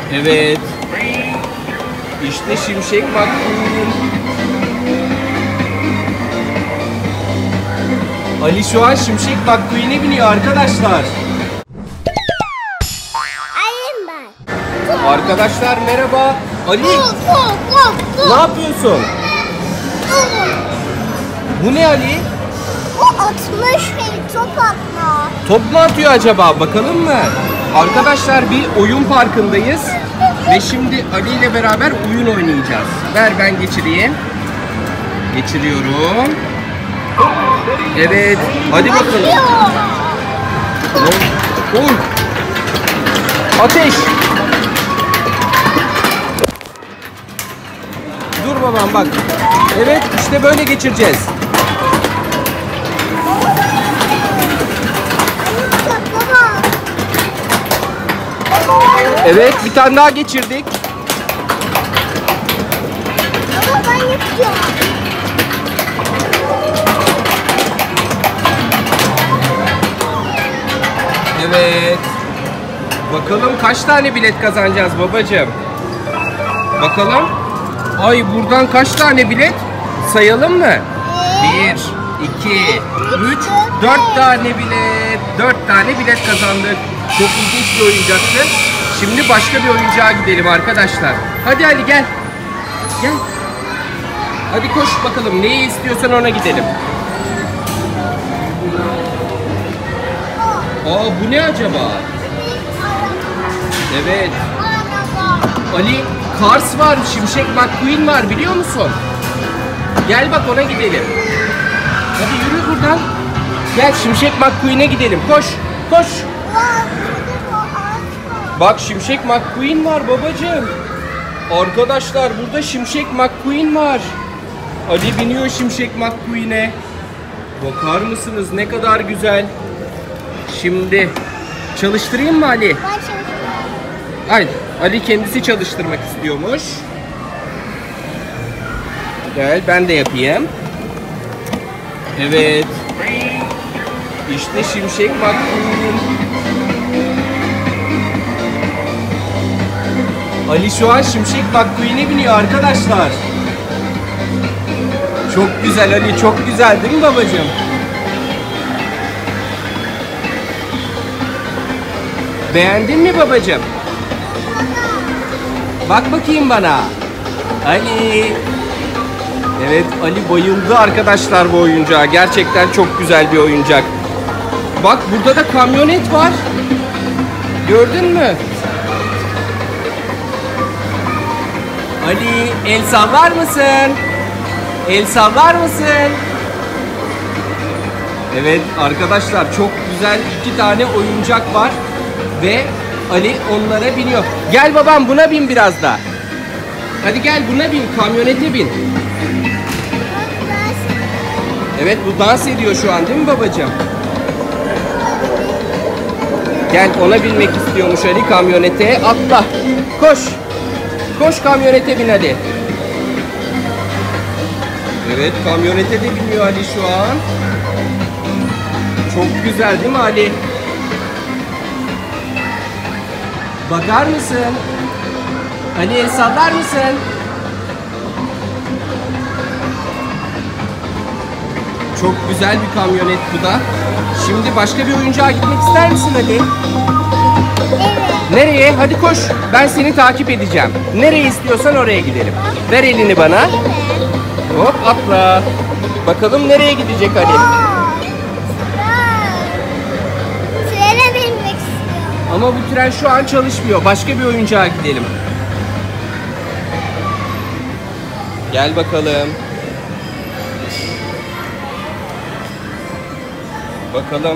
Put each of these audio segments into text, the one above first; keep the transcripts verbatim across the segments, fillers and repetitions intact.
Evet. İşte Şimşek McQueen. Ali şu an Şimşek McQueen'e biniyor arkadaşlar. Alayım ben. Arkadaşlar merhaba. Ali. Go, go, go, go. Ne yapıyorsun? Bu ne Ali? O atmış şey, top atma. Top mu atıyor acaba? Bakalım mı? Arkadaşlar bir oyun parkındayız. Ve şimdi Ali ile beraber oyun oynayacağız. Ver ben geçireyim. Geçiriyorum. Evet. Hadi bakalım. Oy. Ateş. Dur babam bak. Evet işte böyle geçireceğiz. Evet bir tane daha geçirdik. Ama ben yapacağım. Evet. Bakalım kaç tane bilet kazanacağız babacığım? Bakalım. Ay buradan kaç tane bilet? Sayalım mı? Bir, iki, üç, dört tane bilet. Dört tane bilet kazandık. Çok ilginç bir oyuncaktı. Şimdi başka bir oyuncağa gidelim arkadaşlar. Hadi Ali gel. Gel. Hadi koş bakalım. Neyi istiyorsan ona gidelim. Aa bu ne acaba? Evet. Ali, Cars var, Şimşek McQueen var biliyor musun? Gel bak ona gidelim. Hadi yürü buradan. Gel Şimşek McQueen'e gidelim. Koş, koş. Bak Şimşek McQueen var babacığım. Arkadaşlar burada Şimşek McQueen var. Ali biniyor Şimşek McQueen'e. Bakar mısınız ne kadar güzel. Şimdi çalıştırayım mı Ali? Ben çalışıyorum. Haydi. Ali kendisi çalıştırmak istiyormuş. Gel ben de yapayım. Evet. İşte Şimşek McQueen. Ali şu an Şimşek McQueen'e biniyor arkadaşlar. Çok güzel Ali, çok güzel değil mi babacığım? Beğendin mi babacığım? Bak bakayım bana. Ali. Evet Ali bayıldı arkadaşlar bu oyuncağa. Gerçekten çok güzel bir oyuncak. Bak burada da kamyonet var. Gördün mü? Ali el sallar mısın? El sallar mısın? Evet arkadaşlar çok güzel iki tane oyuncak var. Ve Ali onlara biniyor. Gel babam buna bin biraz da. Hadi gel buna bin, kamyonete bin. Evet bu dans ediyor şu an değil mi babacığım? Gel ona binmek istiyormuş Ali kamyonete. Atla. Koş. Koş kamyonete bin hadi. Evet kamyonete de biniyor Ali şu an. Çok güzel değil mi Ali? Bakar mısın? Ali el sallar mısın? Çok güzel bir kamyonet bu da. Şimdi başka bir oyuncağa gitmek ister misin Ali? Evet. Nereye? Hadi koş. Ben seni takip edeceğim. Nereye istiyorsan oraya gidelim. Ver elini bana. Hop atla. Bakalım nereye gidecek Ali? Trene binmek istiyorum. Ama bu tren şu an çalışmıyor. Başka bir oyuncağa gidelim. Gel bakalım. Bakalım.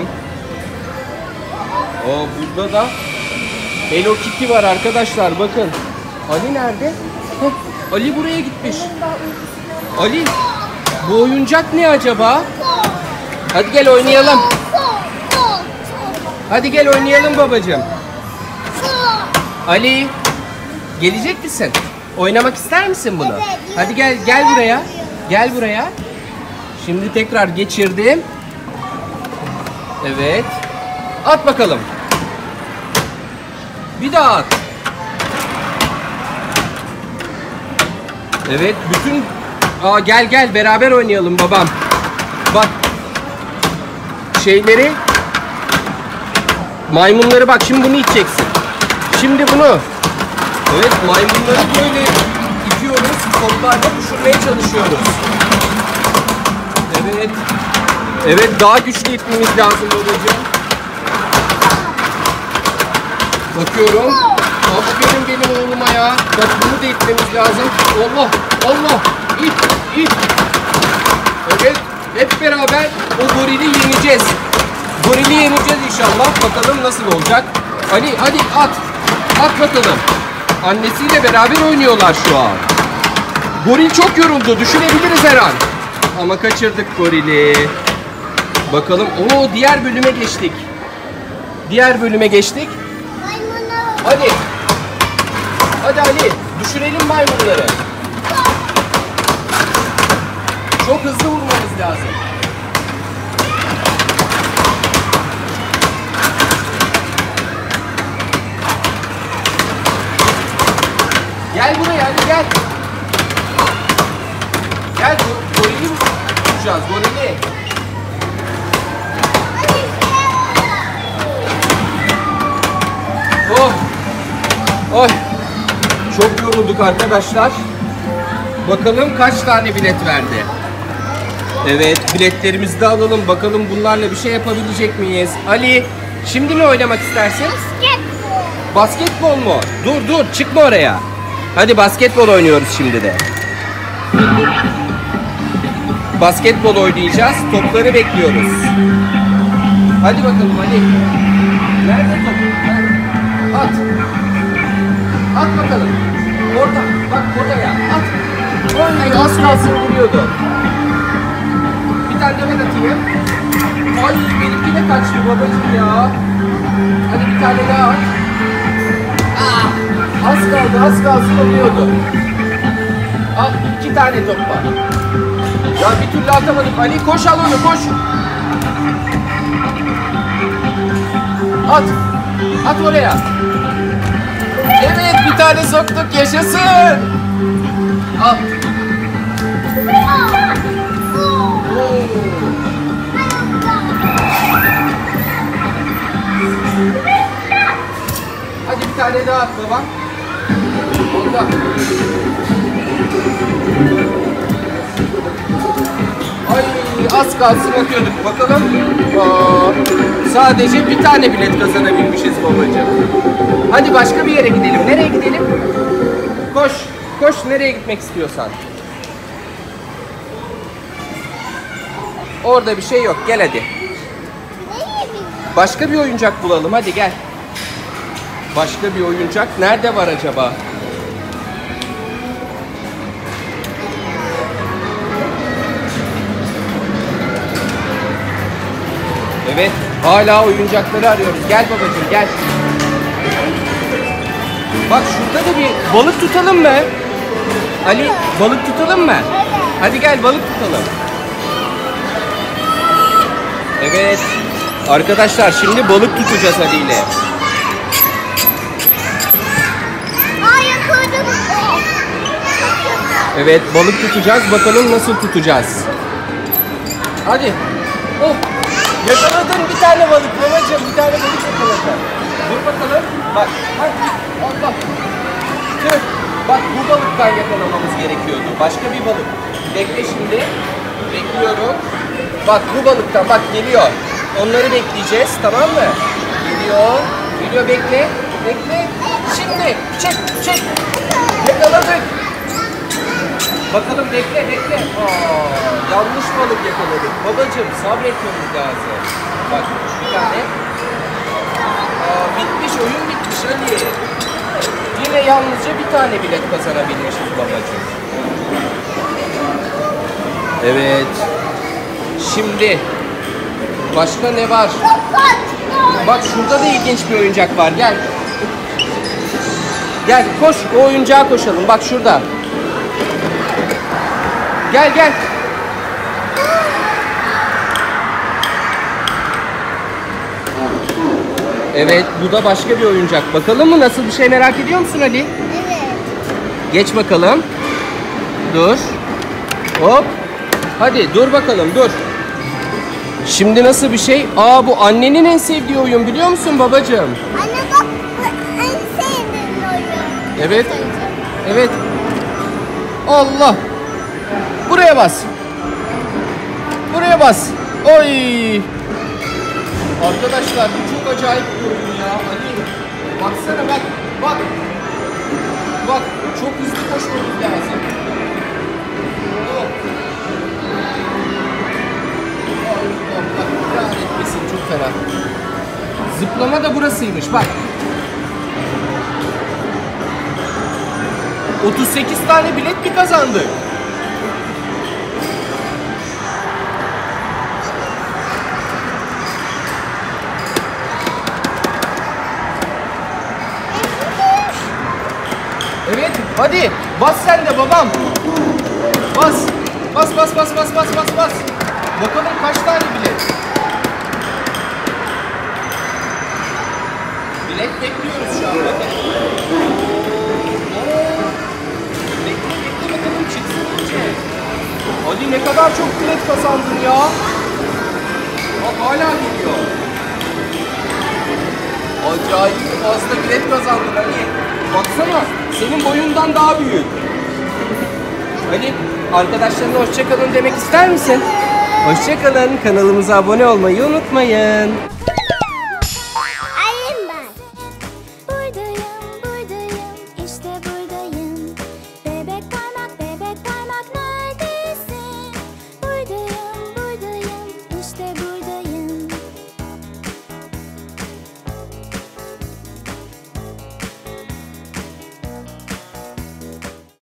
O burada da Hello Kitty var arkadaşlar. Bakın. Ali nerede? Heh, Ali buraya gitmiş. Ali, bu oyuncak ne acaba? Hadi gel oynayalım. Hadi gel oynayalım babacığım. Ali, gelecek misin? Oynamak ister misin bunu? Evet. Hadi gel gel buraya. Gel buraya. Şimdi tekrar geçirdim. Evet. At bakalım. Bir daha at. Evet, bütün... Aa, gel gel beraber oynayalım babam. Bak. Şeyleri... Maymunları bak, şimdi bunu içeceksin. Şimdi bunu. Evet, maymunları böyle itiyoruz. Toplarla düşürmeye çalışıyoruz. Evet. Evet, daha güçlü itmemiz lazım babacığım. Bakıyorum. Aferin benim oğluma ya. Bak bunu da itmemiz lazım. Allah, Allah. İt, it. Evet, hep beraber o gorili yeneceğiz. Gorili yeneceğiz inşallah. Bakalım nasıl olacak. Ali, hadi at. At bakalım. Annesiyle beraber oynuyorlar şu an. Goril çok yoruldu. Düşürebiliriz her an. Ama kaçırdık gorili. Bakalım. Oo, diğer bölüme geçtik. Diğer bölüme geçtik. Hadi. Hadi Ali. Düşürelim maymunları. Çok hızlı vurmamız lazım. Gel buraya hadi gel. Gel gorili vuracağız. Gorili. Oh. Oh. Çok yorulduk arkadaşlar. Bakalım kaç tane bilet verdi. Evet, biletlerimizi de alalım. Bakalım bunlarla bir şey yapabilecek miyiz? Ali, şimdi ne oynamak istersin? Basketbol. Basketbol mu? Dur dur, çıkma oraya. Hadi basketbol oynuyoruz şimdi de. Basketbol oynayacağız. Topları bekliyoruz. Hadi bakalım Ali. Nerede top? At. At bakalım. Orada. Bak oraya. At. Ay, az kalsın vuruyordu. Bir tane de ben atayım. Ay, benimki de kaçtı babacığım ya. Hadi bir tane daha at. Ah, az kaldı, az kalsın oluyordu. Al, iki tane top var. Ya bir türlü atamadım. Ali koş, al onu, koş. At. At oraya. Evet, bir tane soktuk, yaşasın. Al. Hadi bir tane daha at baba. Oldu. Ay, az kalsın atıyorduk. Bakalım. Aa, sadece bir tane bilet kazanabilmişiz babacığım. Hadi başka bir yere gidelim. Nereye gidelim? Koş. Koş nereye gitmek istiyorsan. Orada bir şey yok. Gel hadi. Başka bir oyuncak bulalım. Hadi gel. Başka bir oyuncak nerede var acaba? Evet, hala oyuncakları arıyoruz. Gel babacığım, gel. Bak şurada da bir balık tutalım mı? Ali, balık tutalım mı? Hadi gel balık tutalım. Evet. Arkadaşlar şimdi balık tutacağız Ali ile. Evet, balık tutacağız. Bakalım nasıl tutacağız. Hadi. Oh. Yakaladın bir tane balık babacığım. Bir tane balık yakaladın. Dur bakalım. Bak. Hadi. Allah. Tüh. Bak bu balıktan yakalamamız gerekiyordu. Başka bir balık. Bekle şimdi. Bekliyorum. Bak bu balıktan. Bak geliyor. Onları bekleyeceğiz. Tamam mı? Geliyor. Geliyor bekle. Bekle. Şimdi. Çek. Çek. Yakaladık. Bakalım bekle bekle. Aa, yanlış balık yakaladık. Babacığım sabretmemiz lazım. Bak bir tane. Aa, bitmiş oyun bitmiş Ali. Yine yalnızca bir tane bilet kazanabilmişiz babacığım. Evet. Şimdi başka ne var? Bak şurada da ilginç bir oyuncak var. Gel. Gel koş o oyuncağa koşalım. Bak şurada. Gel gel. Evet bu da başka bir oyuncak. Bakalım mı nasıl bir şey merak ediyor musun Ali? Evet. Geç bakalım. Dur. Hop. Hadi dur bakalım dur. Şimdi nasıl bir şey? Aa bu annenin en sevdiği oyun biliyor musun babacığım? Anne bak bu en sevdiğim oyun. Evet. Evet. Allah. Buraya bas. Buraya bas. Oy. Arkadaşlar bu çok acayip bir oyun ya. Ali baksana bak. Bak. Bak çok hızlı koşmamız lazım. Oh. Allah kahretmesin çok fena. Zıplama da burasıymış bak. otuz sekiz tane bilet mi kazandık? Evet, hadi bas sen de babam. Bas. Bas bas bas bas bas bas bas. Bakalım kaç tane bilet? Bilet bekliyoruz şu an bakın. Bekle bekle bakalım çıksın önce. Ali ne kadar çok bilet kazandın ya. Bak hala geliyor. Acayip fazla bilet kazandın Ali. Baksana senin boyundan daha büyük. Ali arkadaşlarına hoşça kalın demek ister misin? Hoşça kalın. Kanalımıza abone olmayı unutmayın.